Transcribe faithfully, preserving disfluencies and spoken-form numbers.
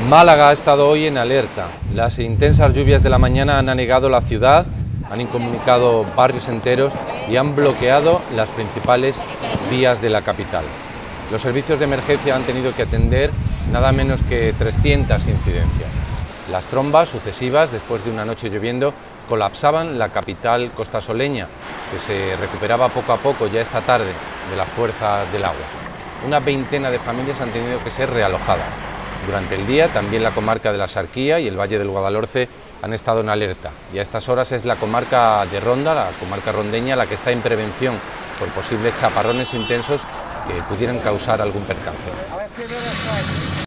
Málaga ha estado hoy en alerta. Las intensas lluvias de la mañana han anegado la ciudad, han incomunicado barrios enteros y han bloqueado las principales vías de la capital. Los servicios de emergencia han tenido que atender nada menos que trescientas incidencias. Las trombas sucesivas, después de una noche lloviendo, colapsaban la capital costasoleña, que se recuperaba poco a poco ya esta tarde de la fuerza del agua. Una veintena de familias han tenido que ser realojadas. Durante el día también la comarca de la Sarquía y el Valle del Guadalhorce han estado en alerta, y a estas horas es la comarca de Ronda, la comarca rondeña, la que está en prevención por posibles chaparrones intensos que pudieran causar algún percance.